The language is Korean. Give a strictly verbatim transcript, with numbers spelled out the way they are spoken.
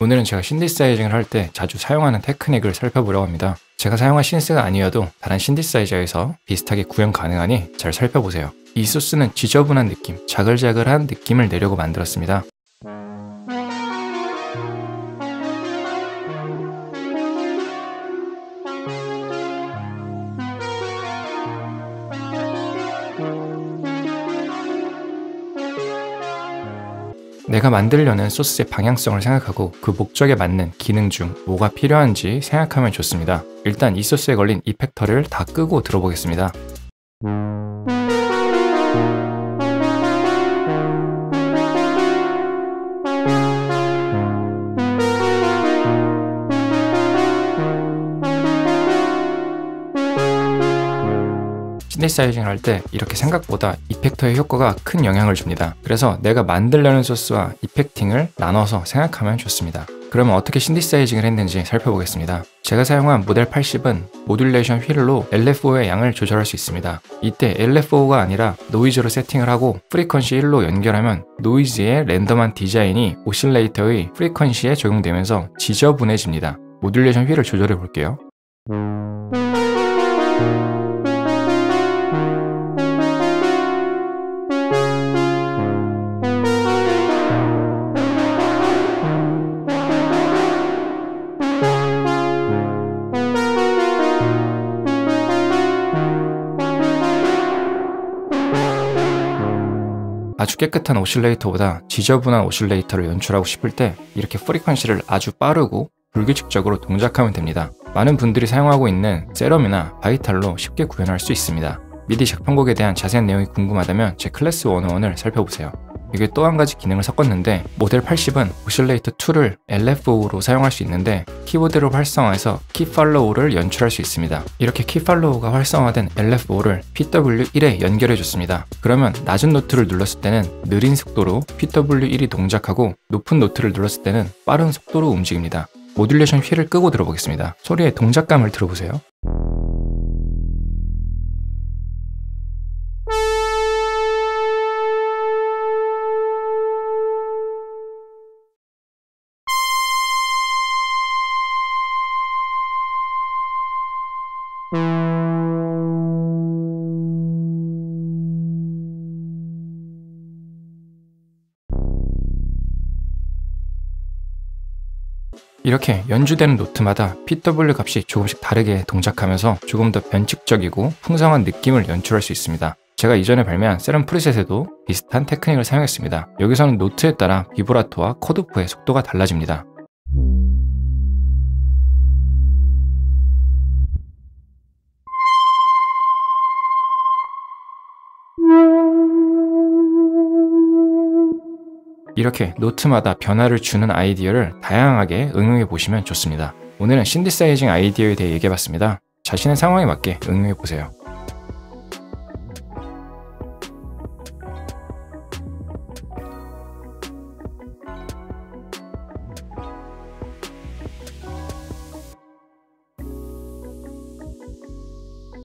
오늘은 제가 신디사이징을 할 때 자주 사용하는 테크닉을 살펴보려고 합니다. 제가 사용한 신스가 아니어도 다른 신디사이저에서 비슷하게 구현 가능하니 잘 살펴보세요. 이 소스는 지저분한 느낌, 자글자글한 느낌을 내려고 만들었습니다. 내가 만들려는 소스의 방향성을 생각하고 그 목적에 맞는 기능 중 뭐가 필요한지 생각하면 좋습니다. 일단 이 소스에 걸린 이펙터를 다 끄고 들어보겠습니다. 신디사이징을 할 때 이렇게 생각보다 이펙터의 효과가 큰 영향을 줍니다. 그래서 내가 만들려는 소스와 이펙팅을 나눠서 생각하면 좋습니다. 그러면 어떻게 신디사이징을 했는지 살펴보겠습니다. 제가 사용한 모델 팔십은 모듈레이션 휠로 엘에프오의 양을 조절할 수 있습니다. 이때 엘에프오가 아니라 노이즈로 세팅을 하고 프리퀀시 일로 연결하면 노이즈의 랜덤한 디자인이 오실레이터의 프리퀀시에 적용되면서 지저분해집니다. 모듈레이션 휠을 조절해 볼게요. 아주 깨끗한 오실레이터보다 지저분한 오실레이터를 연출하고 싶을 때 이렇게 프리퀀시를 아주 빠르고 불규칙적으로 동작하면 됩니다. 많은 분들이 사용하고 있는 세럼이나 바이탈로 쉽게 구현할 수 있습니다. 미디 작편곡에 대한 자세한 내용이 궁금하다면 제 클래스 백일을 살펴보세요. 이게 또 한 가지 기능을 섞었는데 모델 팔십은 오실레이터 이를 엘에프오로 사용할 수 있는데 키보드로 활성화해서 키팔로우를 연출할 수 있습니다. 이렇게 키팔로우가 활성화된 엘에프오를 피더블유 일에 연결해줬습니다. 그러면 낮은 노트를 눌렀을 때는 느린 속도로 피더블유 일이 동작하고 높은 노트를 눌렀을 때는 빠른 속도로 움직입니다. 모듈레이션 휠을 끄고 들어보겠습니다. 소리의 동작감을 들어보세요. 이렇게 연주되는 노트마다 피더블유 값이 조금씩 다르게 동작하면서 조금 더 변칙적이고 풍성한 느낌을 연출할 수 있습니다. 제가 이전에 발매한 세럼 프리셋에도 비슷한 테크닉을 사용했습니다. 여기서는 노트에 따라 비브라토와 컷오프의 속도가 달라집니다. 이렇게 노트마다 변화를 주는 아이디어를 다양하게 응용해 보시면 좋습니다. 오늘은 신디사이징 아이디어에 대해 얘기해봤습니다. 자신의 상황에 맞게 응용해 보세요.